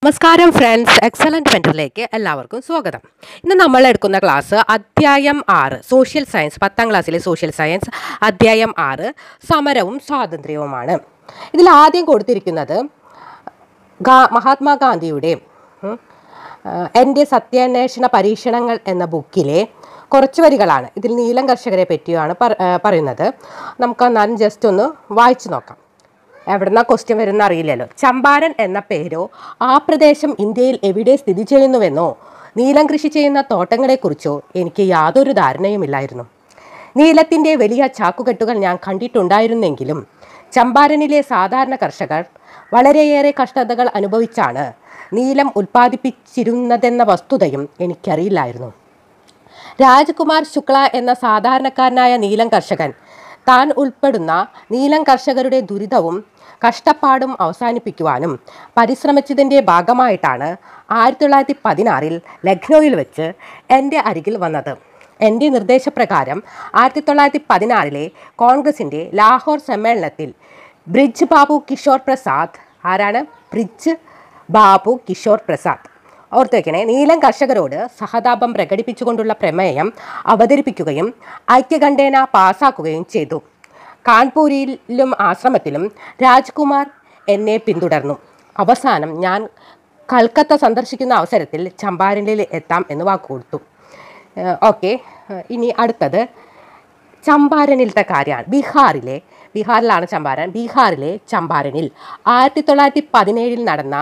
നമസ്കാരം friends, excellent മെൻറ്ററിലേക്ക് എല്ലാവർക്കും സ്വാഗതം. ഇന്ന് നമ്മൾ എടുക്കുന്ന ക്ലാസ് അധ്യായം 6 സോഷ്യൽ സയൻസ്, 10ാം ക്ലാസ്സിലെ സോഷ്യൽ സയൻസ് അധ്യായം 6 സമരവും സ്വാതന്ത്ര്യവുമാണ്. ഇതിൽ ആദ്യം കൊടുത്തിരിക്കുന്നത് മഹാത്മാഗാന്ധിയുടെ എൻ്റെ സത്യാന്വേഷണ പരീക്ഷണങ്ങൾ എന്ന ബുക്കിലെ കുറച്ച് വരികളാണ്. ഇതിൽ നീലം കർഷകരെ പറ്റിയാണ് പറയുന്നത്. നമുക്ക് എന്നാലും ജസ്റ്റ് ഒന്ന് വായിച്ചു നോക്കാം. എവിടുന്ന ക്വസ്റ്റ്യൻ വരുന്ന അറിയില്ലല്ലോ. ചമ്പാരൻ എന്ന പേരോ ആ പ്രദേശം ഇന്ത്യയിൽ എവിടെ സ്ഥിതി ചെയ്യുന്നുവെന്നോ നീലം കൃഷി ചെയ്യുന്ന തോട്ടങ്ങളെക്കുറിച്ചോ എനിക്ക് യാതൊരു ധാരണയുമില്ലായിരുന്നു. നീലത്തിൻ്റെ വലിയ ചാക്കുകെട്ടുകൾ ഞാൻ കണ്ടിട്ടുണ്ടായിരുന്നെങ്കിലും ചമ്പാരനിലെ സാധാരണ കർഷകർ വളരെയേറെ കഷ്ടതകൾ അനുഭവിച്ചാണ് നീലം ഉൽപ്പാദിപ്പിച്ചിരുന്നതെന്ന വസ്തുതയും എനിക്കറിയില്ലായിരുന്നു. രാജ്കുമാർ ശുക്ല എന്ന സാധാരണക്കാരനായ നീലം കർഷകൻ താൻ ഉൾപ്പെടുന്ന നീലം കർഷകരുടെ ദുരിതവും കഷ്ടപ്പാടും അവസാനിപ്പിക്കുവാനും പരിശ്രമിച്ചതിൻ്റെ ഭാഗമായിട്ടാണ് 1916 ലക്നൌവിൽ വെച്ച് എൻ്റെ അരികിൽ വന്നത്. എൻ്റെ നിർദ്ദേശപ്രകാരം 1916 കോൺഗ്രസിൻ്റെ ലാഹോർ സമ്മേളനത്തിൽ ബ്രിജ് ബാബു കിഷോർ പ്രസാദ്, ആരാണ് ബ്രിജ് ബാബു കിഷോർ പ്രസാദ്, ഓർത്തു വയ്ക്കണേ, നീലം കർഷകരോട് സഹതാപം പ്രകടിപ്പിച്ചുകൊണ്ടുള്ള പ്രമേയം അവതരിപ്പിക്കുകയും ഐക്യകണ്ഠേന പാസാക്കുകയും ചെയ്തു. കാൺപൂരിലും ആശ്രമത്തിലും രാജ്കുമാർ എന്നെ പിന്തുടർന്നു. അവസാനം ഞാൻ കൽക്കത്ത സന്ദർശിക്കുന്ന അവസരത്തിൽ ചമ്പാരനിൽ എത്താം എന്ന് വാക്കുകൊടുത്തു. ഓക്കെ, ഇനി അടുത്തത് ചമ്പാരനിലത്തെ കാര്യമാണ്. ബീഹാറിലാണ് ചമ്പാരൻ. ബീഹാറിലെ ചമ്പാരനിൽ 1917 നടന്ന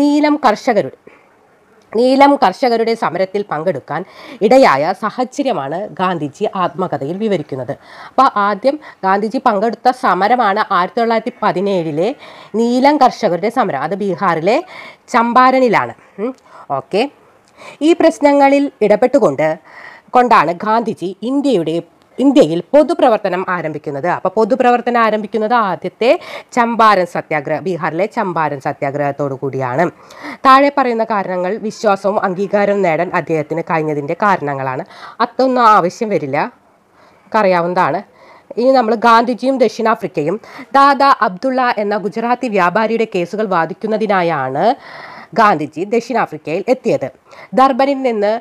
നീലം കർഷകരുടെ സമരത്തിൽ പങ്കെടുക്കാൻ ഇടയായ സാഹചര്യമാണ് ഗാന്ധിജി ആത്മകഥയിൽ വിവരിക്കുന്നത്. അപ്പോൾ ആദ്യം ഗാന്ധിജി പങ്കെടുത്ത സമരമാണ് 1917 നീലം കർഷകരുടെ സമരം. അത് ബീഹാറിലെ ചമ്പാരനിലാണ്. ഓക്കെ, ഈ പ്രശ്നങ്ങളിൽ ഇടപെട്ടുകൊണ്ടാണ് ഗാന്ധിജി ഇന്ത്യയിൽ പൊതുപ്രവർത്തനം ആരംഭിക്കുന്നത്. അപ്പോൾ പൊതുപ്രവർത്തനം ആരംഭിക്കുന്നത് ആദ്യത്തെ ചമ്പാരൻ സത്യാഗ്രഹം, ബീഹാറിലെ ചമ്പാരൻ സത്യാഗ്രഹത്തോടു കൂടിയാണ്. താഴെ പറയുന്ന കാരണങ്ങൾ വിശ്വാസവും അംഗീകാരവും നേടാൻ അദ്ദേഹത്തിന് കഴിഞ്ഞതിൻ്റെ കാരണങ്ങളാണ്. അതൊന്നും ആവശ്യം വരില്ല, അറിയാവുന്നതാണ്. ഇനി നമ്മൾ ഗാന്ധിജിയും ദക്ഷിണാഫ്രിക്കയും ദാദാ അബ്ദുള്ള എന്ന ഗുജറാത്തി വ്യാപാരിയുടെ കേസുകൾ വാദിക്കുന്നതിനായാണ് ഗാന്ധിജി ദക്ഷിണാഫ്രിക്കയിൽ എത്തിയത്. ദർബനിൽ നിന്ന്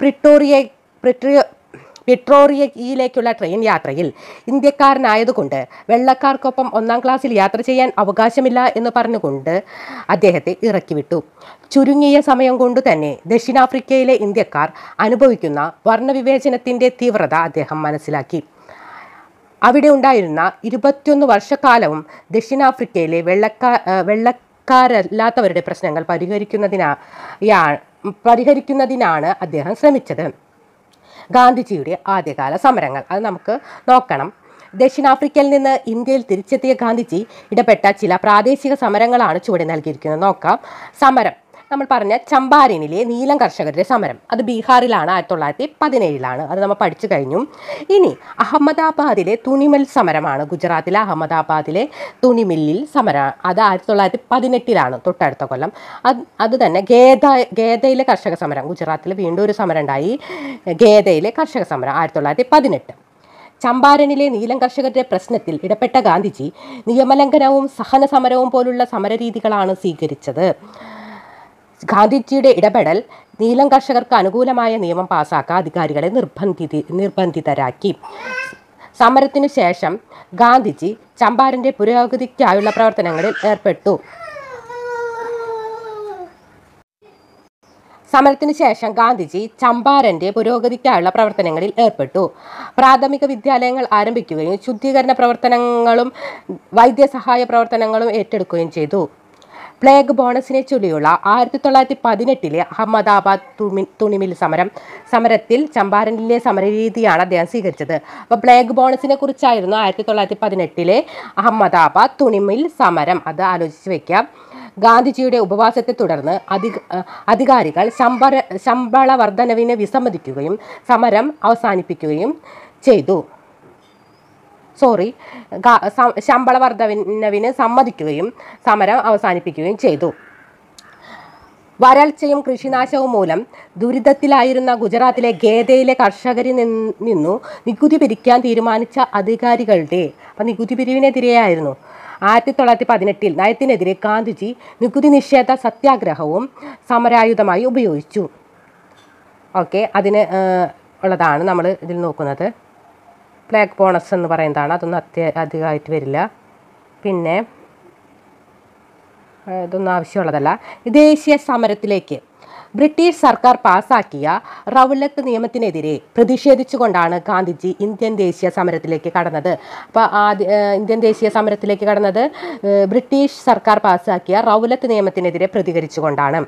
പ്രിട്ടോറിയയിലേക്കുള്ള ട്രെയിൻ യാത്രയിൽ ഇന്ത്യക്കാരനായതുകൊണ്ട് വെള്ളക്കാർക്കൊപ്പം 1ാം ക്ലാസ്സിൽ യാത്ര ചെയ്യാൻ അവകാശമില്ല എന്ന് പറഞ്ഞുകൊണ്ട് അദ്ദേഹത്തെ ഇറക്കിവിട്ടു. ചുരുങ്ങിയ സമയം കൊണ്ട് തന്നെ ദക്ഷിണാഫ്രിക്കയിലെ ഇന്ത്യക്കാർ അനുഭവിക്കുന്ന വർണ്ണവിവേചനത്തിൻ്റെ തീവ്രത അദ്ദേഹം മനസ്സിലാക്കി. അവിടെ ഉണ്ടായിരുന്ന 21 വർഷക്കാലവും ദക്ഷിണാഫ്രിക്കയിലെ വെള്ളക്കാരല്ലാത്തവരുടെ പ്രശ്നങ്ങൾ പരിഹരിക്കുന്നതിനാണ് അദ്ദേഹം ശ്രമിച്ചത്. ഗാന്ധിജിയുടെ ആദ്യകാല സമരങ്ങൾ അത് നമുക്ക് നോക്കണം. ദക്ഷിണാഫ്രിക്കയിൽ നിന്ന് ഇന്ത്യയിൽ തിരിച്ചെത്തിയ ഗാന്ധിജി ഇടപെട്ട ചില പ്രാദേശിക സമരങ്ങളാണ് ചുവടെ നൽകിയിരിക്കുന്നത്. നോക്കാം. സമരം നമ്മൾ പറഞ്ഞ ചമ്പാരനിലെ നീലം കർഷകരുടെ സമരം, അത് ബീഹാറിലാണ്, 1917 അത് നമ്മൾ പഠിച്ചു കഴിഞ്ഞു. ഇനി അഹമ്മദാബാദിലെ തുണിമിൽ സമരമാണ്. ഗുജറാത്തിലെ അഹമ്മദാബാദിലെ തുണിമില്ലിൽ സമരം, അത് 1918 തൊട്ടടുത്ത കൊല്ലം. അത് തന്നെ ഗേദയിലെ കർഷക സമരം, ഗുജറാത്തിൽ വീണ്ടും ഒരു സമരം ഉണ്ടായി, ഗേദയിലെ കർഷക സമരം 1918. ചമ്പാരനിലെ നീലം കർഷകരുടെ പ്രശ്നത്തിൽ ഇടപെട്ട ഗാന്ധിജി നിയമലംഘനവും സഹന സമരവും പോലുള്ള സമരരീതികളാണ് സ്വീകരിച്ചത്. ഗാന്ധിജിയുടെ ഇടപെടൽ നീലം കർഷകർക്ക് അനുകൂലമായ നിയമം പാസാക്കാൻ അധികാരികളെ നിർബന്ധിതരാക്കി. സമരത്തിനു ശേഷം ഗാന്ധിജി ചമ്പാരൻ്റെ പുരോഗതിക്കായുള്ള പ്രവർത്തനങ്ങളിൽ ഏർപ്പെട്ടു. പ്രാഥമിക വിദ്യാലയങ്ങൾ ആരംഭിക്കുകയും ശുദ്ധീകരണ പ്രവർത്തനങ്ങളും വൈദ്യസഹായ പ്രവർത്തനങ്ങളും ഏറ്റെടുക്കുകയും ചെയ്തു. പ്ലേഗ് ബോണസിനെ ചൊല്ലിയുള്ള 1918 അഹമ്മദാബാദ് തുണിമിൽ സമരത്തിൽ ചമ്പാരനിലെ സമരരീതിയാണ് അദ്ദേഹം സ്വീകരിച്ചത്. അപ്പോൾ പ്ലേഗ് ബോണസിനെ കുറിച്ചായിരുന്നു 1918 അഹമ്മദാബാദ് തുണിമിൽ സമരം. അത് ആലോചിച്ച് വയ്ക്കാം. ഗാന്ധിജിയുടെ ഉപവാസത്തെ തുടർന്ന് അധികാരികൾ ശമ്പള വർധനവിന് വിസമ്മതിക്കുകയും സമരം അവസാനിപ്പിക്കുകയും ചെയ്തു. ശമ്പള വർധനവിന് സമ്മതിക്കുകയും സമരം അവസാനിപ്പിക്കുകയും ചെയ്തു. വരൾച്ചയും കൃഷിനാശവും മൂലം ദുരിതത്തിലായിരുന്ന ഗുജറാത്തിലെ ഗേദയിലെ കർഷകരിൽ നിന്നു നികുതി പിരിക്കാൻ തീരുമാനിച്ച അധികാരികളുടെ, അപ്പം നികുതി പിരിവിനെതിരെയായിരുന്നു, 1918 നയത്തിനെതിരെ ഗാന്ധിജി നികുതി നിഷേധ സത്യാഗ്രഹവും സമരായുധമായി ഉപയോഗിച്ചു. ഓക്കെ, അതിന് ഉള്ളതാണ് നമ്മൾ ഇതിൽ നോക്കുന്നത്. ഫ്ലാഗ് ബോണസ് എന്ന് പറയുന്നതാണ്, അതൊന്നും അധികമായിട്ട് വരില്ല. പിന്നെ ഇതൊന്നും ആവശ്യമുള്ളതല്ല. ദേശീയ സമരത്തിലേക്ക് ബ്രിട്ടീഷ് സർക്കാർ പാസാക്കിയ റൗലത്ത് നിയമത്തിനെതിരെ പ്രതിഷേധിച്ചുകൊണ്ടാണ് ഗാന്ധിജി ഇന്ത്യൻ ദേശീയ സമരത്തിലേക്ക് കടന്നത്. അപ്പോൾ ഇന്ത്യൻ ദേശീയ സമരത്തിലേക്ക് കടന്നത് ബ്രിട്ടീഷ് സർക്കാർ പാസാക്കിയ റൗലത്ത് നിയമത്തിനെതിരെ പ്രതികരിച്ചുകൊണ്ടാണ്.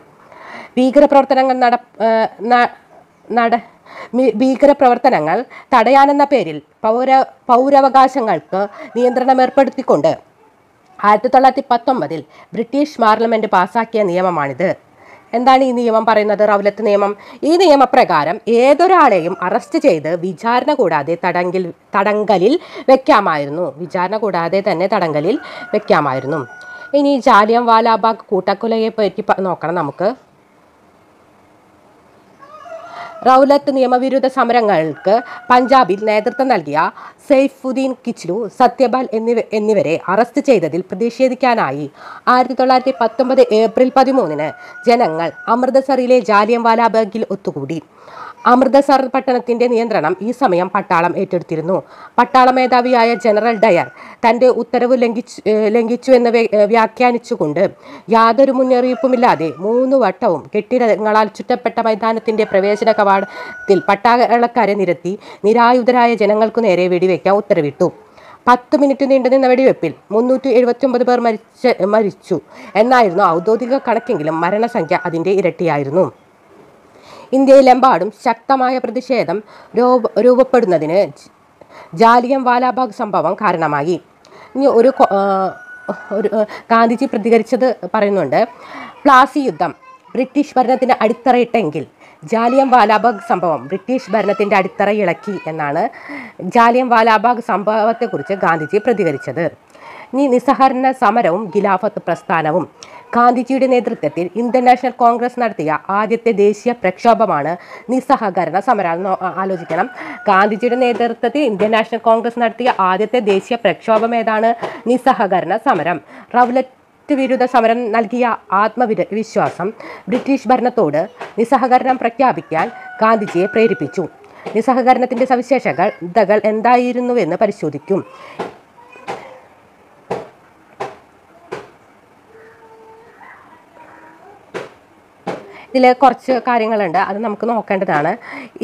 ഭീകരപ്രവർത്തനങ്ങൾ തടയാനെന്ന പേരിൽ പൗരാവകാശങ്ങൾക്ക് നിയന്ത്രണം ഏർപ്പെടുത്തിക്കൊണ്ട് 1919 ബ്രിട്ടീഷ് പാർലമെൻറ്റ് പാസാക്കിയ നിയമമാണിത്. എന്താണ് ഈ നിയമം പറയുന്നത്? റൗലത്ത് നിയമം. ഈ നിയമപ്രകാരം ഏതൊരാളെയും അറസ്റ്റ് ചെയ്ത് വിചാരണ കൂടാതെ തടങ്കലിൽ വെക്കാമായിരുന്നു. വിചാരണ കൂടാതെ തന്നെ തടങ്കലിൽ വെക്കാമായിരുന്നു. ഇനി ജാലിയൻവാലാബാഗ് കൂട്ടക്കൊലയെ പറ്റി നോക്കണം നമുക്ക്. റൗലത്ത് നിയമവിരുദ്ധ സമരങ്ങൾക്ക് പഞ്ചാബിൽ നേതൃത്വം നൽകിയ സൈഫുദ്ദീൻ കിച്ലു, സത്യപാൽ എന്നിവരെ അറസ്റ്റ് ചെയ്തതിൽ പ്രതിഷേധിക്കാനായി 1919 ഏപ്രിൽ 13 ജനങ്ങൾ അമൃതസറിലെ ജാലിയൻവാലാബാഗിൽ ഒത്തുകൂടി. അമൃതസർ പട്ടണത്തിൻ്റെ നിയന്ത്രണം ഈ സമയം പട്ടാളം ഏറ്റെടുത്തിരുന്നു. പട്ടാള മേധാവിയായ ജനറൽ ഡയർ തൻ്റെ ഉത്തരവ് ലംഘിച്ചുവെന്ന് വ്യാഖ്യാനിച്ചുകൊണ്ട് യാതൊരു മുന്നറിയിപ്പുമില്ലാതെ 3 വട്ടവും കെട്ടിടങ്ങളാൽ ചുറ്റപ്പെട്ട മൈതാനത്തിൻ്റെ പ്രവേശന കവാടത്തിൽ പട്ടാളക്കാരെ നിരത്തി നിരായുധരായ ജനങ്ങൾക്കു നേരെ വെടിവെക്കാൻ ഉത്തരവിട്ടു. 10 മിനിറ്റ് നീണ്ടുനിന്ന വെടിവെപ്പിൽ 379 പേർ മരിച്ചു എന്നായിരുന്നു ഔദ്യോഗിക കണക്കെങ്കിലും മരണസംഖ്യ അതിൻ്റെ ഇരട്ടിയായിരുന്നു. ഇന്ത്യയിലെമ്പാടും ശക്തമായ പ്രതിഷേധം രൂപപ്പെടുന്നതിന് ജാലിയൻവാലാബാഗ് സംഭവം കാരണമായി. ഇനി ഒരു ഗാന്ധിജി പ്രതികരിച്ചത് പറയുന്നുണ്ട്. പ്ലാസി യുദ്ധം ബ്രിട്ടീഷ് ഭരണത്തിന് അടിത്തറയിട്ടെങ്കിൽ ജാലിയൻവാലാബാഗ് സംഭവം ബ്രിട്ടീഷ് ഭരണത്തിൻ്റെ അടിത്തറ ഇളക്കി എന്നാണ് ജാലിയൻവാലാബാഗ് സംഭവത്തെക്കുറിച്ച് ഗാന്ധിജി പ്രതികരിച്ചത്. ഇനി നിസ്സഹകരണ സമരവും ഖിലാഫത്ത് പ്രസ്ഥാനവും. ഗാന്ധിജിയുടെ നേതൃത്വത്തിൽ ഇന്ത്യൻ നാഷണൽ കോൺഗ്രസ് നടത്തിയ ആദ്യത്തെ ദേശീയ പ്രക്ഷോഭമാണ് നിസ്സഹകരണ സമരം. ആലോചിക്കണം, ഗാന്ധിജിയുടെ നേതൃത്വത്തിൽ ഇന്ത്യൻ നാഷണൽ കോൺഗ്രസ് നടത്തിയ ആദ്യത്തെ ദേശീയ പ്രക്ഷോഭം ഏതാണ്? നിസ്സഹകരണ സമരം. റൗലറ്റ് വിരുദ്ധ സമരം നൽകിയ ആത്മവിശ്വാസം ബ്രിട്ടീഷ് ഭരണത്തോട് നിസ്സഹകരണം പ്രഖ്യാപിക്കാൻ ഗാന്ധിജിയെ പ്രേരിപ്പിച്ചു. നിസ്സഹകരണത്തിൻ്റെ സവിശേഷതകൾ എന്തായിരുന്നുവെന്ന് പരിശോധിക്കും. ഇതിൽ കുറച്ച് കാര്യങ്ങളുണ്ട്, അത് നമുക്ക് നോക്കേണ്ടതാണ്.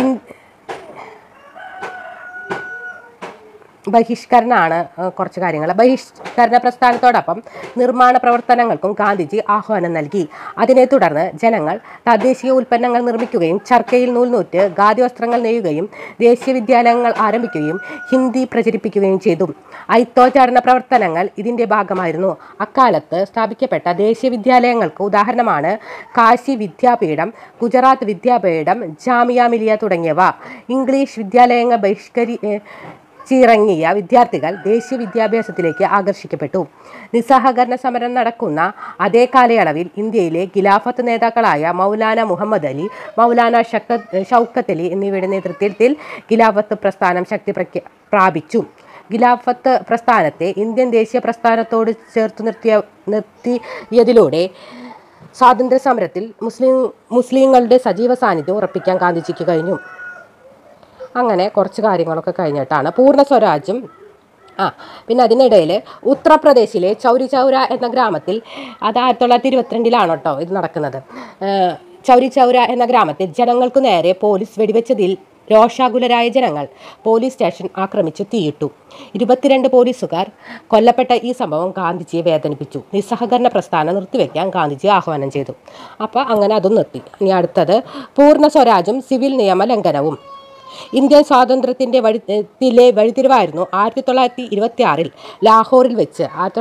ബഹിഷ്കരണമാണ് കുറച്ച് കാര്യങ്ങൾ. ബഹിഷ്കരണ പ്രസ്ഥാനത്തോടൊപ്പം നിർമ്മാണ പ്രവർത്തനങ്ങൾക്കും ഗാന്ധിജി ആഹ്വാനം നൽകി. അതിനെ തുടർന്ന് ജനങ്ങൾ തദ്ദേശീയ ഉൽപ്പന്നങ്ങൾ നിർമ്മിക്കുകയും ചർക്കയിൽ നൂൽനൂറ്റ് ഖാദി വസ്ത്രങ്ങൾ നെയ്യുകയും ദേശീയ വിദ്യാലയങ്ങൾ ആരംഭിക്കുകയും ഹിന്ദി പ്രചരിപ്പിക്കുകയും ചെയ്തു. ഐത്തോച്ചാരണ പ്രവർത്തനങ്ങൾ ഇതിൻ്റെ ഭാഗമായിരുന്നു. അക്കാലത്ത് സ്ഥാപിക്കപ്പെട്ട ദേശീയ വിദ്യാലയങ്ങൾക്ക് ഉദാഹരണമാണ് കാശി വിദ്യാപീഠം, ഗുജറാത്ത് വിദ്യാപീഠം, ജാമിയ മിലിയ തുടങ്ങിയവ. ഇംഗ്ലീഷ് വിദ്യാലയങ്ങൾ ബഹിഷ്കരിച്ചിറങ്ങിയ വിദ്യാർത്ഥികൾ ദേശീയ വിദ്യാഭ്യാസത്തിലേക്ക് ആകർഷിക്കപ്പെട്ടു. നിസ്സഹകരണ സമരം നടക്കുന്ന അതേ കാലയളവിൽ ഇന്ത്യയിലെ ഖിലാഫത്ത് നേതാക്കളായ മൗലാന മുഹമ്മദ് അലി, മൗലാന ഷൗക്കത്ത് അലി എന്നിവയുടെ നേതൃത്വത്തിൽ ഖിലാഫത്ത് പ്രസ്ഥാനം ശക്തി പ്രാപിച്ചു. ഖിലാഫത്ത് പ്രസ്ഥാനത്തെ ഇന്ത്യൻ ദേശീയ പ്രസ്ഥാനത്തോട് ചേർത്ത് നിർത്തിയതിലൂടെ സ്വാതന്ത്ര്യ സമരത്തിൽ മുസ്ലിങ്ങളുടെ സജീവ സാന്നിധ്യം ഉറപ്പിക്കാൻ ഗാന്ധിജിക്ക് കഴിഞ്ഞു. അങ്ങനെ കുറച്ച് കാര്യങ്ങളൊക്കെ കഴിഞ്ഞിട്ടാണ് പൂർണ്ണ സ്വരാജ്യം. പിന്നെ അതിനിടയിൽ ഉത്തർപ്രദേശിലെ ചൗരി ചൗര എന്ന ഗ്രാമത്തിൽ, അത് 1922 കേട്ടോ ഇത് നടക്കുന്നത്. ചൗരി ചൗര എന്ന ഗ്രാമത്തിൽ ജനങ്ങൾക്കു നേരെ പോലീസ് വെടിവെച്ചതിൽ രോഷാകുലരായ ജനങ്ങൾ പോലീസ് സ്റ്റേഷൻ ആക്രമിച്ചു തീയിട്ടു. 22 പോലീസുകാർ കൊല്ലപ്പെട്ട ഈ സംഭവം ഗാന്ധിജിയെ വേദനിപ്പിച്ചു. നിസ്സഹകരണ പ്രസ്ഥാനം നിർത്തിവെക്കാൻ ഗാന്ധിജി ആഹ്വാനം ചെയ്തു. അപ്പോൾ അങ്ങനെ അതും നിർത്തി. ഇനി അടുത്തത് പൂർണ്ണ സ്വരാജ്യം സിവിൽ നിയമ ലംഘനവും. ഇന്ത്യൻ സ്വാതന്ത്ര്യത്തിൻ്റെ വഴിത്തിരിവായിരുന്നു 1926 ലാഹോറിൽ വെച്ച്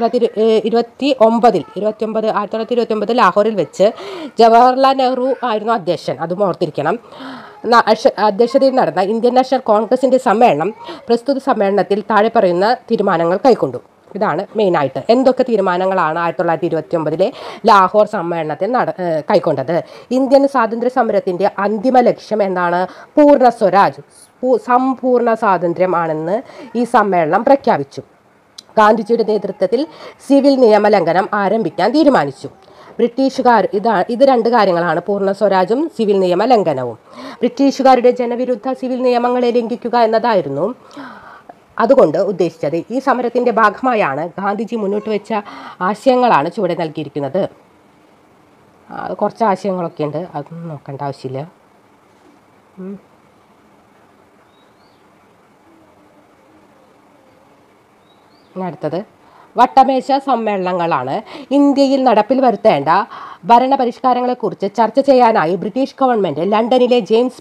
1929 ലാഹോറിൽ വെച്ച് ജവഹർലാൽ നെഹ്റു ആയിരുന്നു അധ്യക്ഷൻ. അതും ഓർത്തിരിക്കണം. അധ്യക്ഷതയിൽ നടന്ന ഇന്ത്യൻ നാഷണൽ കോൺഗ്രസിൻ്റെ സമ്മേളനം പ്രസ്തുത സമ്മേളനത്തിൽ താഴെ പറയുന്ന തീരുമാനങ്ങൾ കൈക്കൊണ്ടു. ഇതാണ് മെയിനായിട്ട്. എന്തൊക്കെ തീരുമാനങ്ങളാണ് 1929 ലാഹോർ സമ്മേളനത്തിൽ കൈക്കൊണ്ടത്? ഇന്ത്യൻ സ്വാതന്ത്ര്യ സമരത്തിൻ്റെ അന്തിമ ലക്ഷ്യം എന്താണ്? പൂർണ്ണ സ്വരാജ്, സമ്പൂർണ്ണ സ്വാതന്ത്ര്യം ആണെന്ന് ഈ സമ്മേളനം പ്രഖ്യാപിച്ചു. ഗാന്ധിജിയുടെ നേതൃത്വത്തിൽ സിവിൽ നിയമലംഘനം ആരംഭിക്കാൻ തീരുമാനിച്ചു. ബ്രിട്ടീഷുകാർ ഇത് രണ്ട് കാര്യങ്ങളാണ്, പൂർണ്ണ സ്വരാജും സിവിൽ നിയമ ലംഘനവും. ബ്രിട്ടീഷുകാരുടെ ജനവിരുദ്ധ സിവിൽ നിയമങ്ങളെ ലംഘിക്കുക എന്നതായിരുന്നു അതുകൊണ്ട് ഉദ്ദേശിച്ചത്. ഈ സമരത്തിൻ്റെ ഭാഗമായാണ് ഗാന്ധിജി മുന്നോട്ട് വെച്ച ആശയങ്ങളാണ് ചുവടെ നൽകിയിരിക്കുന്നത്. കുറച്ച് ആശയങ്ങളൊക്കെ ഉണ്ട്, അതൊന്നും നോക്കേണ്ട ആവശ്യമില്ല. അടുത്തത് വട്ടമേശ സമ്മേളനങ്ങളാണ്. ഇന്ത്യയിൽ നടപ്പിൽ വരുത്തേണ്ട ഭരണപരിഷ്കാരങ്ങളെക്കുറിച്ച് ചർച്ച ചെയ്യാനായി ബ്രിട്ടീഷ് ഗവൺമെൻറ് ലണ്ടനിലെ ജെയിംസ്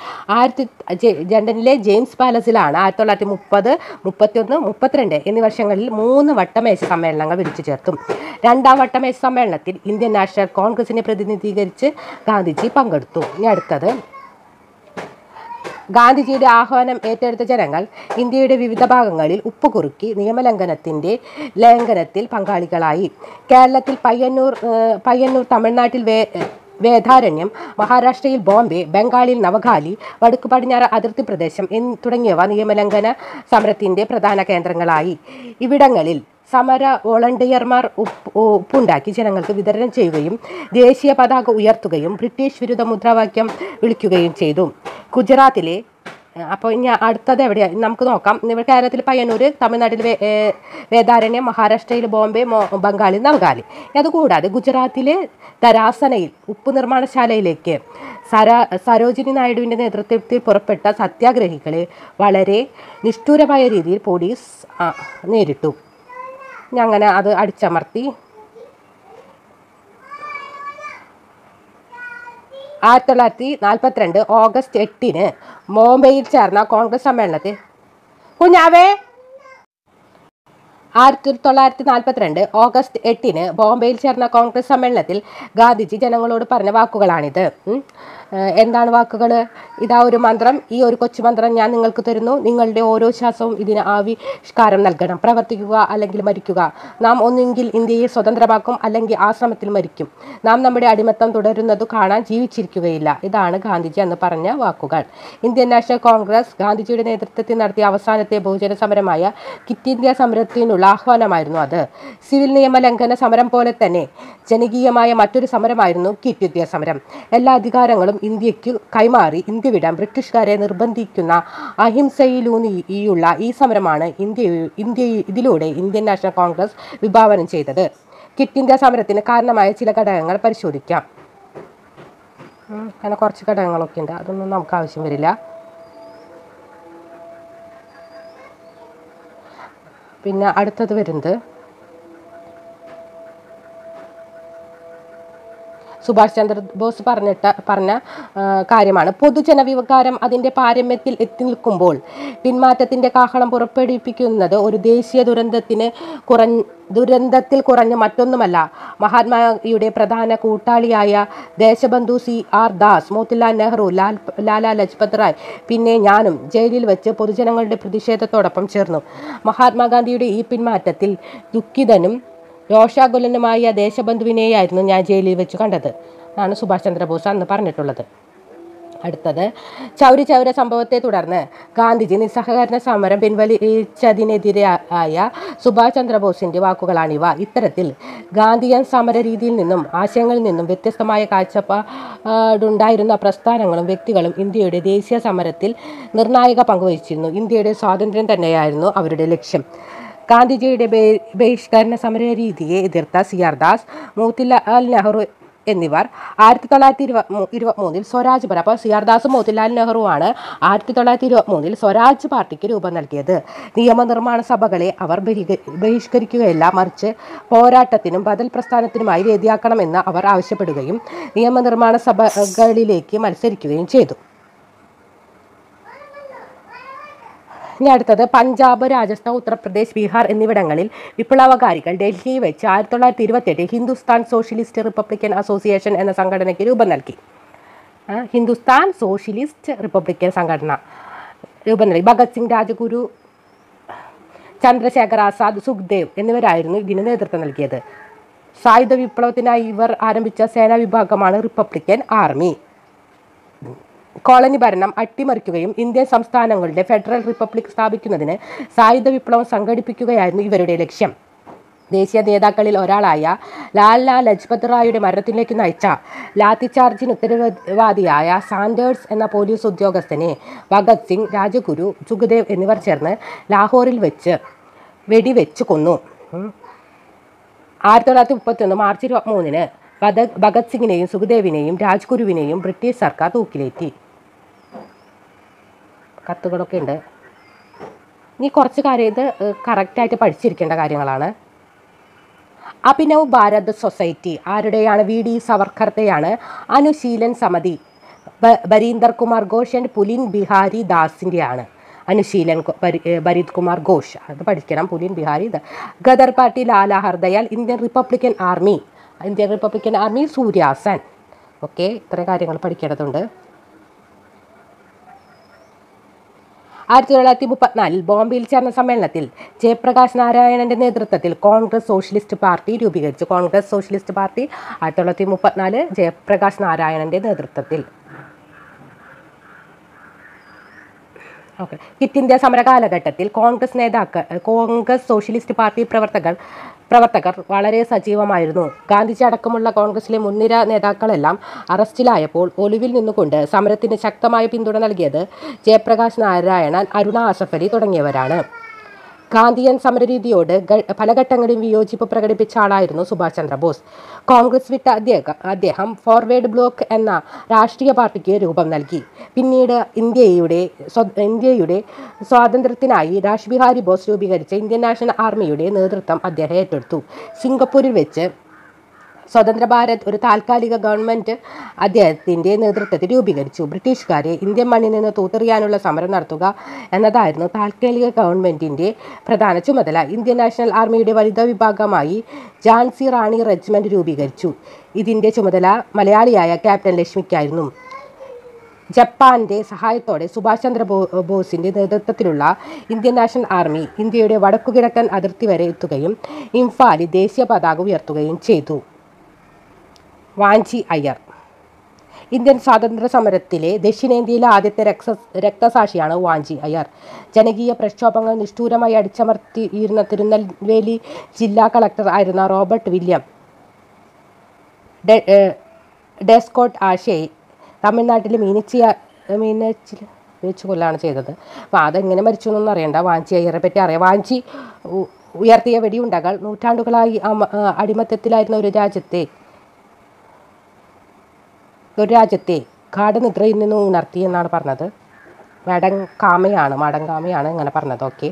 പാലസിലാണ് 1930, 31, 32 എന്നീ വർഷങ്ങളിൽ 3 വട്ടമേശ സമ്മേളനങ്ങൾ വിളിച്ചു ചേർത്തു. രണ്ടാം വട്ടമേശ സമ്മേളനത്തിൽ ഇന്ത്യൻ നാഷണൽ കോൺഗ്രസിനെ പ്രതിനിധീകരിച്ച് ഗാന്ധിജി പങ്കെടുത്തു. ഇനി അടുത്തത് ഗാന്ധിജിയുടെ ആഹ്വാനം ഏറ്റെടുത്ത ജനങ്ങൾ ഇന്ത്യയുടെ വിവിധ ഭാഗങ്ങളിൽ ഉപ്പുകുറുക്കി ലംഘനത്തിൽ പങ്കാളികളായി. കേരളത്തിൽ പയ്യന്നൂർ, തമിഴ്നാട്ടിൽ വേദാരണ്യം, മഹാരാഷ്ട്രയിൽ ബോംബെ, ബംഗാളിൽ നവഖാലി, വടക്കു പടിഞ്ഞാറ് അതിർത്തി പ്രദേശം തുടങ്ങിയവ നിയമലംഘന സമരത്തിൻ്റെ പ്രധാന കേന്ദ്രങ്ങളായി. ഇവിടങ്ങളിൽ സമര വോളണ്ടിയർമാർ ഉപ്പുണ്ടാക്കി ജനങ്ങൾക്ക് വിതരണം ചെയ്യുകയും ദേശീയ പതാക ഉയർത്തുകയും ബ്രിട്ടീഷ് വിരുദ്ധ മുദ്രാവാക്യം വിളിക്കുകയും ചെയ്തു. ഗുജറാത്തിലെ അപ്പോൾ ഇനി അടുത്തത് എവിടെയാണ് നമുക്ക് നോക്കാം. കേരളത്തിൽ പയ്യന്നൂർ, തമിഴ്നാട്ടിൽ വേദാരണ്യം, മഹാരാഷ്ട്രയിൽ ബോംബെ, ബംഗാളിൽ നവഖാലി. അതുകൂടാതെ ഗുജറാത്തിലെ തരാസനയിൽ ഉപ്പ് നിർമ്മാണശാലയിലേക്ക് സരോജിനി നായിഡുവിൻ്റെ നേതൃത്വത്തിൽ പുറപ്പെട്ട സത്യാഗ്രഹികളെ വളരെ നിഷ്ഠൂരമായ രീതിയിൽ പോലീസ് നേരിട്ടു. അങ്ങനെ അത് അടിച്ചമർത്തി. 1942 ഓഗസ്റ്റ് 8 ബോംബെയിൽ ചേർന്ന കോൺഗ്രസ് സമ്മേളനത്തിൽ 1942 ഓഗസ്റ്റ് 8 ബോംബെയിൽ ചേർന്ന കോൺഗ്രസ് സമ്മേളനത്തിൽ ഗാന്ധിജി ജനങ്ങളോട് പറഞ്ഞ വാക്കുകളാണിത്. എന്താണ് വാക്കുകൾ? ഇതാ ഒരു മന്ത്രം, ഈ ഒരു കൊച്ചു മന്ത്രം ഞാൻ നിങ്ങൾക്ക് തരുന്നു. നിങ്ങളുടെ ഓരോ ശ്വാസവും ഇതിന് ആവിഷ്കാരം നൽകണം. പ്രവർത്തിക്കുക അല്ലെങ്കിൽ മരിക്കുക. നാം ഒന്നുകിൽ ഇന്ത്യയെ സ്വതന്ത്രമാക്കും, അല്ലെങ്കിൽ ആശ്രമത്തിൽ മരിക്കും. നാം നമ്മുടെ അടിമത്തം തുടരുന്നത് കാണാൻ ജീവിച്ചിരിക്കുകയില്ല. ഇതാണ് ഗാന്ധിജി അന്ന് പറഞ്ഞ വാക്കുകൾ. ഇന്ത്യൻ നാഷണൽ കോൺഗ്രസ് ഗാന്ധിജിയുടെ നേതൃത്വത്തിൽ നടത്തിയ അവസാനത്തെ ബഹുജന സമരമായ ക്വിറ്റ് ഇന്ത്യ സമരത്തിനുള്ള ആഹ്വാനമായിരുന്നു അത്. സിവിൽ നിയമ ലംഘന സമരം പോലെ തന്നെ ജനകീയമായ മറ്റൊരു സമരമായിരുന്നു ക്വിറ്റ് ഇന്ത്യ സമരം. എല്ലാ അധികാരങ്ങളും ഇന്ത്യക്ക് കൈമാറി ഇന്ത്യ വിടാൻ ബ്രിട്ടീഷുകാരെ നിർബന്ധിക്കുന്ന അഹിംസയിലൂന്നിയുള്ള ഈ സമരമാണ് ഇതിലൂടെ ഇന്ത്യൻ നാഷണൽ കോൺഗ്രസ് വിഭാവനം ചെയ്തത്. ക്വിറ്റ് ഇന്ത്യ സമരത്തിന് കാരണമായ ചില ഘടകങ്ങൾ പരിശോധിക്കാം. അങ്ങനെ കുറച്ച് ഘടകങ്ങളൊക്കെ ഉണ്ട്, അതൊന്നും നമുക്ക് ആവശ്യം വരില്ല. പിന്നെ അടുത്തത് വരുന്നത് സുഭാഷ് ചന്ദ്രബോസ് പറഞ്ഞ കാര്യമാണ്. പൊതുജനവികാരം അതിൻ്റെ പാരമ്യത്തിൽ എത്തി നിൽക്കുമ്പോൾ പിന്മാറ്റത്തിൻ്റെ കാഹളം പുറപ്പെടുവിപ്പിക്കുന്നത് ഒരു ദേശീയ ദുരന്തത്തിൽ കുറഞ്ഞ മറ്റൊന്നുമല്ല. മഹാത്മായുടെ പ്രധാന കൂട്ടാളിയായ ദേശബന്ധു CR ദാസ്, മോത്തിലാൽ നെഹ്റു, ലാലാ ലജ്പത് റായ്, പിന്നെ ഞാനും ജയിലിൽ വെച്ച് പൊതുജനങ്ങളുടെ പ്രതിഷേധത്തോടൊപ്പം ചേർന്നു. മഹാത്മാഗാന്ധിയുടെ ഈ പിന്മാറ്റത്തിൽ ദുഃഖിതനും രോഷാകുലനുമായ ദേശബന്ധുവിനെയായിരുന്നു ഞാൻ ജയിലിൽ വെച്ച് കണ്ടത് എന്നാണ് സുഭാഷ് ചന്ദ്രബോസ് അന്ന് പറഞ്ഞിട്ടുള്ളത്. അടുത്തത് ചൗരി ചൗര സംഭവത്തെ തുടർന്ന് ഗാന്ധിജി നിസ്സഹകരണ സമരം പിൻവലിച്ചതിനെതിരായ സുഭാഷ് ചന്ദ്രബോസിൻ്റെ വാക്കുകളാണിവ. ഇത്തരത്തിൽ ഗാന്ധിയൻ സമരരീതിയിൽ നിന്നും ആശയങ്ങളിൽ നിന്നും വ്യത്യസ്തമായ കാഴ്ചപ്പാടുണ്ടായിരുന്ന പ്രസ്ഥാനങ്ങളും വ്യക്തികളും ഇന്ത്യയുടെ ദേശീയ സമരത്തിൽ നിർണായക പങ്കുവഹിച്ചിരുന്നു. ഇന്ത്യയുടെ സ്വാതന്ത്ര്യം തന്നെയായിരുന്നു അവരുടെ ലക്ഷ്യം. ഗാന്ധിജിയുടെ ബഹിഷ്കരണ സമരരീതിയെ എതിർത്ത CR ദാസ്, മോത്തിലാൽ നെഹ്റു എന്നിവർ 1923 സ്വരാജ് പാർട്ടി, അപ്പോൾ CR ദാസും മോത്തിലാൽ നെഹ്റുവാണ് 1923 സ്വരാജ് പാർട്ടിക്ക് രൂപം നൽകിയത്. നിയമനിർമ്മാണ സഭകളെ അവർ ബഹിഷ്കരിക്കുകയല്ല, മറിച്ച് പോരാട്ടത്തിനും ബദൽ പ്രസ്ഥാനത്തിനുമായി വേദിയാക്കണമെന്ന് അവർ ആവശ്യപ്പെടുകയും നിയമനിർമ്മാണ സഭകളിലേക്ക് മത്സരിക്കുകയും ചെയ്തു. ഇനി അടുത്തത് പഞ്ചാബ്, രാജസ്ഥാൻ, ഉത്തർപ്രദേശ്, ബീഹാർ എന്നിവിടങ്ങളിൽ വിപ്ലവകാരികൾ ഡൽഹിയിൽ വെച്ച് 1928 ഹിന്ദുസ്ഥാൻ സോഷ്യലിസ്റ്റ് റിപ്പബ്ലിക്കൻ അസോസിയേഷൻ എന്ന സംഘടനയ്ക്ക് രൂപം നൽകി. ഹിന്ദുസ്ഥാൻ സോഷ്യലിസ്റ്റ് റിപ്പബ്ലിക്കൻ സംഘടന രൂപം നൽകി. ഭഗത് സിംഗ്, രാജഗുരു, ചന്ദ്രശേഖർ ആസാദ്, സുഖ്ദേവ് എന്നിവരായിരുന്നു ഇതിന് നേതൃത്വം നൽകിയത്. സായുധ വിപ്ലവത്തിനായി ഇവർ ആരംഭിച്ച സേനാ വിഭാഗമാണ് റിപ്പബ്ലിക്കൻ ആർമി. കോളനി ഭരണം അട്ടിമറിക്കുകയും ഇന്ത്യൻ സംസ്ഥാനങ്ങളുടെ ഫെഡറൽ റിപ്പബ്ലിക് സ്ഥാപിക്കുന്നതിന് സായുധ വിപ്ലവം സംഘടിപ്പിക്കുകയായിരുന്നു ഇവരുടെ ലക്ഷ്യം. ദേശീയ നേതാക്കളിൽ ഒരാളായ ലാലാ ലജ്പത് റായിയുടെ മരണത്തിലേക്ക് നയിച്ച ലാത്തിചാർജിന് ഉത്തരവാദിയായ സാൻഡേഴ്സ് എന്ന പോലീസ് ഉദ്യോഗസ്ഥനെ ഭഗത് സിംഗ്, രാജഗുരു, സുഖദേവ് എന്നിവർ ചേർന്ന് ലാഹോറിൽ വെച്ച് വെടിവെച്ച് കൊന്നു. 1931 മാർച്ച് 23-ന് ഭഗത് സിംഗിനെയും സുഖദേവിനെയും രാജ്ഗുരുവിനെയും ബ്രിട്ടീഷ് സർക്കാർ തൂക്കിലേറ്റി. കത്തുകളൊക്കെ ഉണ്ട്. ഇനി കുറച്ച് കാര്യം ഇത് കറക്റ്റായിട്ട് പഠിച്ചിരിക്കേണ്ട കാര്യങ്ങളാണ്. അഭിനവ് ഭാരത് സൊസൈറ്റി ആരുടെയാണ്? VD സവർക്കറുടെയാണ്. അനുശീലൻ സമിതി ബരീന്ദർ കുമാർ ഘോഷ് ആൻഡ് പുലിൻ ബിഹാരി ദാസിൻ്റെയാണ്. അനുശീലൻ ബരീദ് കുമാർ ഘോഷ്, അത് പഠിക്കണം. Pulin Bihari Ghadar party Lala Har Dayal. Indian republican army Surya Sen. Okay, ഇത്ര കാര്യങ്ങൾ പഠിക്കേണ്ടതുണ്ട്. 1934 ബോംബെയിൽ ചേർന്ന സമ്മേളനത്തിൽ ജയപ്രകാശ് നാരായണന്റെ നേതൃത്വത്തിൽ കോൺഗ്രസ് സോഷ്യലിസ്റ്റ് പാർട്ടി രൂപീകരിച്ചു. കോൺഗ്രസ് സോഷ്യലിസ്റ്റ് പാർട്ടി 1934 ജയപ്രകാശ് നാരായണന്റെ നേതൃത്വത്തിൽ. ഓക്കെ, ക്വിറ്റ് ഇന്ത്യ സമര കാലഘട്ടത്തിൽ കോൺഗ്രസ് സോഷ്യലിസ്റ്റ് പാർട്ടി പ്രവർത്തകർ വളരെ സജീവമായിരുന്നു. ഗാന്ധിജി അടക്കമുള്ള കോൺഗ്രസിലെ മുൻനിര നേതാക്കളെല്ലാം അറസ്റ്റിലായപ്പോൾ ഒളിവിൽ നിന്നുകൊണ്ട് സമരത്തിന് ശക്തമായ പിന്തുണ നൽകിയത് ജയപ്രകാശ് നാരായണൻ, അരുണ അസഫ് അലി തുടങ്ങിയവരാണ്. ഗാന്ധിയൻ സമരരീതിയോട് പല ഘട്ടങ്ങളിലും വിയോജിപ്പ് പ്രകടിപ്പിച്ച ആളായിരുന്നു സുഭാഷ് ചന്ദ്രബോസ്. കോൺഗ്രസ് വിട്ട അദ്ദേഹം ഫോർവേഡ് ബ്ലോക്ക് എന്ന രാഷ്ട്രീയ പാർട്ടിക്ക് രൂപം നൽകി. പിന്നീട് ഇന്ത്യയുടെ സ്വാതന്ത്ര്യത്തിനായി രാജ് ബിഹാരി ബോസ് രൂപീകരിച്ച ഇന്ത്യൻ നാഷണൽ ആർമിയുടെ നേതൃത്വം അദ്ദേഹം ഏറ്റെടുത്തു. സിംഗപ്പൂരിൽ വെച്ച് സ്വതന്ത്ര ഭാരത് ഒരു താൽക്കാലിക ഗവൺമെൻറ് അദ്ദേഹത്തിൻ്റെ നേതൃത്വത്തിൽ രൂപീകരിച്ചു. ബ്രിട്ടീഷുകാരെ ഇന്ത്യൻ മണ്ണിൽ നിന്ന് തൂത്തെറിയാനുള്ള സമരം നടത്തുക എന്നതായിരുന്നു താൽക്കാലിക ഗവൺമെൻറ്റിൻ്റെ പ്രധാന ചുമതല. ഇന്ത്യൻ നാഷണൽ ആർമിയുടെ വനിതാ വിഭാഗമായി ഝാൻസി റാണി റെജിമെൻറ്റ് രൂപീകരിച്ചു. ഇതിൻ്റെ ചുമതല മലയാളിയായ ക്യാപ്റ്റൻ ലക്ഷ്മിക്കായിരുന്നു. ജപ്പാന്റെ സഹായത്തോടെ സുഭാഷ് ചന്ദ്ര ബോസിൻ്റെ നേതൃത്വത്തിലുള്ള ഇന്ത്യൻ നാഷണൽ ആർമി ഇന്ത്യയുടെ വടക്കുകിഴക്കൻ അതിർത്തി വരെ എത്തുകയും ഇംഫാലിൽ ദേശീയ പതാക ഉയർത്തുകയും ചെയ്തു. വാഞ്ചി അയ്യർ ഇന്ത്യൻ സ്വാതന്ത്ര്യ സമരത്തിലെ ദക്ഷിണേന്ത്യയിലെ ആദ്യത്തെ രക്തസാക്ഷിയാണ് വാഞ്ചി അയ്യർ. ജനകീയ പ്രക്ഷോഭങ്ങൾ നിഷ്ഠൂരമായി അടിച്ചമർത്തിയിരുന്ന തിരുനെൽവേലി ജില്ലാ കളക്ടർ ആയിരുന്ന റോബർട്ട് വില്യം ഡെസ്കോട്ട് ആശയെ തമിഴ്നാട്ടിലെ മീനച്ചിൽ വെച്ച് കൊല്ലാണ് ചെയ്തത്. അപ്പോൾ അതെങ്ങനെ മരിച്ചു എന്നൊന്നും അറിയണ്ട. വാഞ്ചി അയ്യരെ പറ്റി അറിയാം. വാഞ്ചി ഉയർത്തിയ വെടിയുണ്ടകൾ നൂറ്റാണ്ടുകളായി അടിമത്തത്തിലായിരുന്ന ഒരു രാജ്യത്തെ ഗാഠനിദ്രയിൽ നിന്ന് ഉണർത്തി എന്നാണ് പറഞ്ഞത്. മടങ്കാമയാണ് ഇങ്ങനെ പറഞ്ഞത്. ഓക്കെ,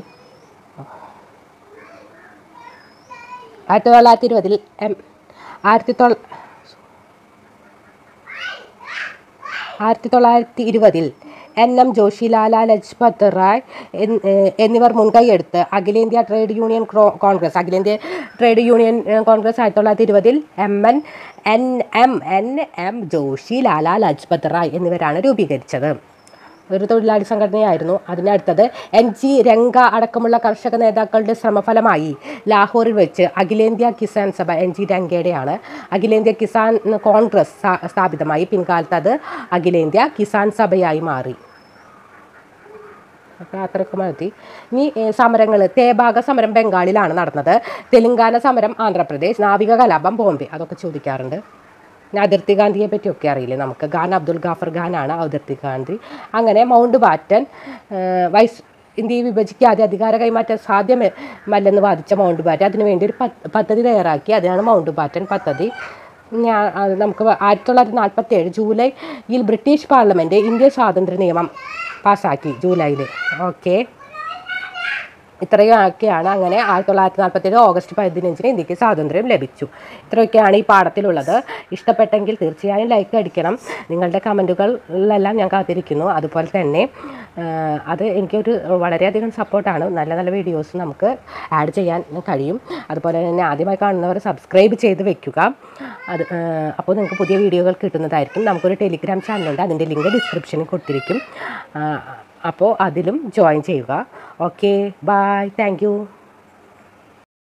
1920 NM ജോഷി, ലാലാ ലജ്പത് റായ് എന്നിവർ മുൻകൈയെടുത്ത് അഖിലേന്ത്യാ trade union congress 1920 NM Joshi, Lala Lajpat Rai എന്നിവരാണ് രൂപീകരിച്ചത്. ഒരു തൊഴിലാളി സംഘടനയായിരുന്നു. അതിനടുത്തത് NG രംഗ അടക്കമുള്ള കർഷക നേതാക്കളുടെ ശ്രമഫലമായി ലാഹോറിൽ വെച്ച് അഖിലേന്ത്യാ കിസാൻ സഭ NG രംഗയുടെയാണ് അഖിലേന്ത്യാ കിസാൻ കോൺഗ്രസ് സ്ഥാപിതമായി. പിൻകാലത്ത് അത് അഖിലേന്ത്യാ കിസാൻ സഭയായി മാറി. അപ്പോൾ അത്രയൊക്കെ മതി. ഇനി സമരങ്ങൾ. തേഭാഗ സമരം ബംഗാളിലാണ് നടന്നത്. തെലുങ്കാന സമരം ആന്ധ്രാപ്രദേശ്. നാവിക കലാപം ബോംബെ. അതൊക്കെ ചോദിക്കാറുണ്ട്. പിന്നെ അതിർത്തി ഗാന്ധിയെ പറ്റിയൊക്കെ അറിയില്ലേ നമുക്ക്. അബ്ദുൽ ഗാഫർ ഖാനാണ് അതിർത്തി ഗാന്ധി. അങ്ങനെ മൗണ്ട് ബാറ്റൻ ഇന്ത്യയെ വിഭജിക്കാതെ അധികാര കൈമാറ്റം സാധ്യമല്ലെന്ന് വാദിച്ച മൗണ്ട് ബാറ്റൻ അതിനുവേണ്ടി ഒരു പദ്ധതി തയ്യാറാക്കി. അതിനാണ് മൗണ്ട് ബാറ്റൻ പദ്ധതി. നമുക്ക് 1947 ജൂലൈയിൽ ബ്രിട്ടീഷ് പാർലമെൻറ്റ് ഇന്ത്യൻ സ്വാതന്ത്ര്യ നിയമം പാസ്സാക്കി. ജൂലൈയിൽ. ഓക്കെ, ഇത്രയൊക്കെയാണ്. അങ്ങനെ 1947 ഓഗസ്റ്റ് 15 ഇന്ത്യക്ക് സ്വാതന്ത്ര്യം ലഭിച്ചു. ഇത്രയൊക്കെയാണ് ഈ പാഠത്തിലുള്ളത്. ഇഷ്ടപ്പെട്ടെങ്കിൽ തീർച്ചയായും ലൈക്ക് അടിക്കണം. നിങ്ങളുടെ കമൻറ്റുകളിലെല്ലാം ഞാൻ കാത്തിരിക്കുന്നു. അതുപോലെ തന്നെ അത് എനിക്കൊരു വളരെയധികം സപ്പോർട്ടാണ്. നല്ല നല്ല വീഡിയോസ് നമുക്ക് ആഡ് ചെയ്യാൻ കഴിയും. അതുപോലെ തന്നെ ആദ്യമായി കാണുന്നവർ സബ്സ്ക്രൈബ് ചെയ്ത് വെക്കുക. അപ്പോൾ നിങ്ങൾക്ക് പുതിയ വീഡിയോകൾ കിട്ടുന്നതായിരിക്കും. നമുക്കൊരു ടെലിഗ്രാം ചാനലുണ്ട്. അതിൻ്റെ ലിങ്ക് ഡിസ്ക്രിപ്ഷനിൽ കൊടുത്തിരിക്കും. അപ്പോൾ അതിലും ജോയിൻ ചെയ്യുക. Okay, bye, thank U.